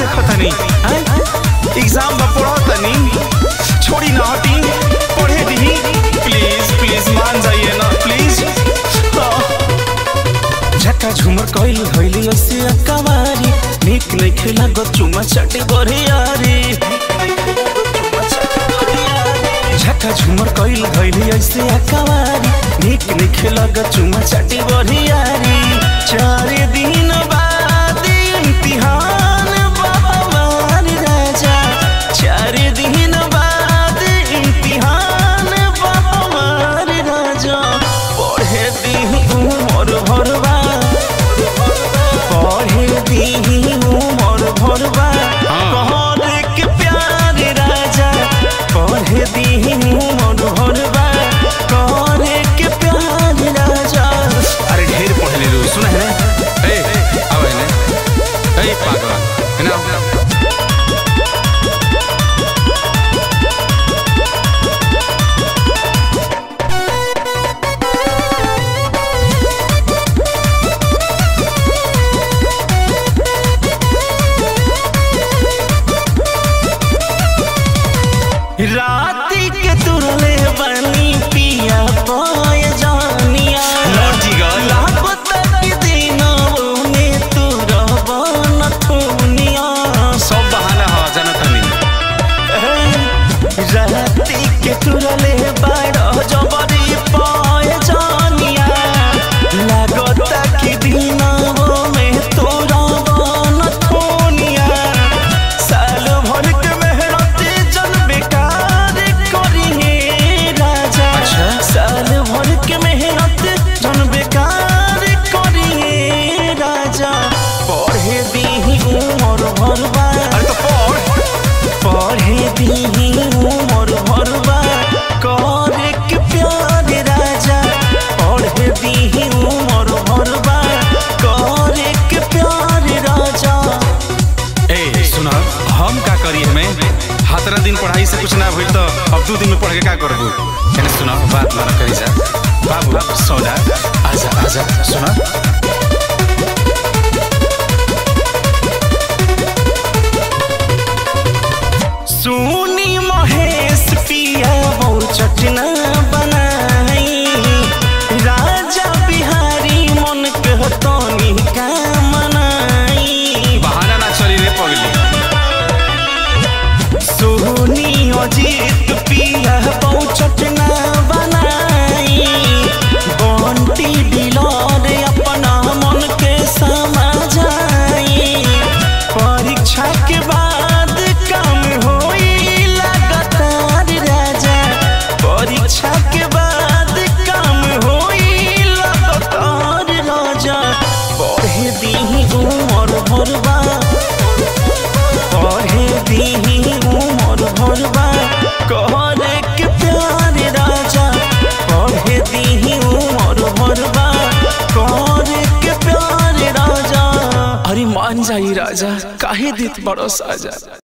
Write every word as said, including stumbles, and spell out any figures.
देखो तनी एग्जाम में पढ़ो तनी छोड़ी ना हटी पढ़े दी प्लीज प्लीज मान जाइए ना प्लीज। झक्का झूमर कइल होइली ऐसे अकवारी निक नहीं खेला गो चुमा चाटे बरियारी। झक्का झूमर कइल होइली ऐसे अकवारी निक नहीं खेला गो चुमा चाटे बरियारी। चार दिन बाद इम्तिहान बाहर राजा चार दिन बाद इम्तिहान बाहर राजा पढ़े दी उमर भरवा पढ़े दी उमर भरवा कहर के प्यार राजा पढ़े दी उमर भरवा कहर के प्यार राजा। अरे ढेर पढ़ ले लो सुना है ना ए आवे ने ए पागल है ना राती के तुरले बनी पिया पाय जानिया लाखों तक दिनों में तुरा बन थुनिया सब बहाना हो जानत हमी। राती के तुरले बड़ा जबरी पाय जानिया लाखों तक दिनों में तुरा बन थुनिया। साल भर के मेहनत जन बेकार करिए राजा साल भर के मेहनत जन बेकार करिए राजा पढ़े दी उमर भरवा पढ़े दी उमर भरवा करे के प्यार राजा पढ़े दी उमर भरवा करे के प्यार राजा। ए सुना हम का करी हमें हाथरा दिन पढ़ाई से कुछ ना भइल तो अब दो दिन में पढ़ के का करबू। एने सुना बात माना करी जा बाबू सौदा आजा आजा सुना सुनी महेश पिया बहु चटना बनाई राजा बिहारी मन कहतनी का मनाई बहाना ना चली रे पगली। सोनी अजीत पिया बहु चटना बनाई बंटी दिलर अपना मन के समझाई परीक्षा के बाद काम होई लगातार राजा परीक्षा के बाद काम होई लगातार राजा पढ़े दी उमर भरवा पढ़े दी उमर भरवा कहरे के प्यार राजा पढ़े दी उमर भरवा कहरे के प्यार राजा। अरे मान जाई राजा काहे देत बड़ो साजा।